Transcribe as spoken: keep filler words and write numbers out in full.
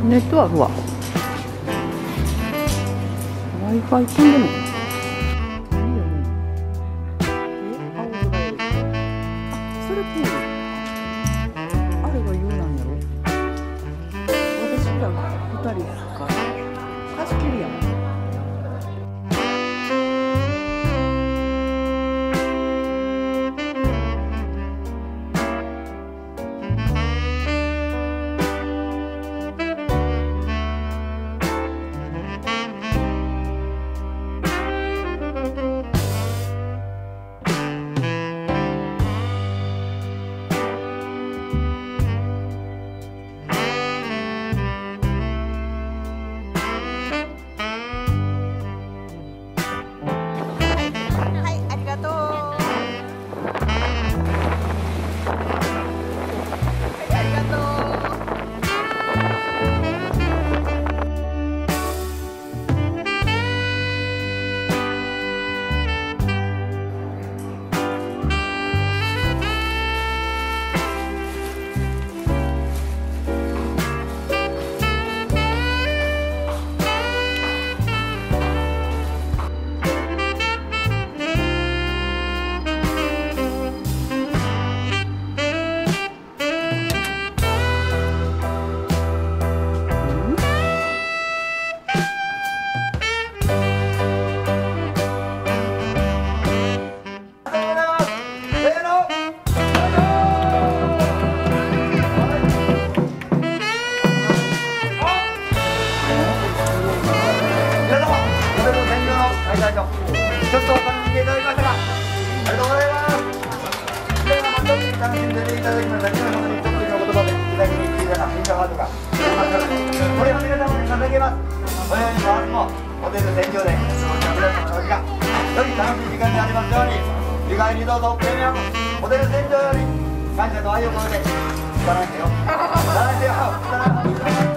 ネットあるわ。Wi-Fi 飛んでんのかな。いいよね。え、青空やで。あ、それプール。あれが言うなんやろ。私ら二人から貸し切りやん。 ちょっとお楽しみいただきましたが、ありがとうございます。では、本当に楽しんでいただきました。皆様に一つの言葉でいただきに来ていただいたインターハートがこれを皆様に捧げます。このように明日もホテル船上でお過ごしの皆様のお時間、より楽しい時間になりますように、次回にどうぞプレミアムホテル船上より感謝と愛を込めて、さらによ、さらによ、さらによ。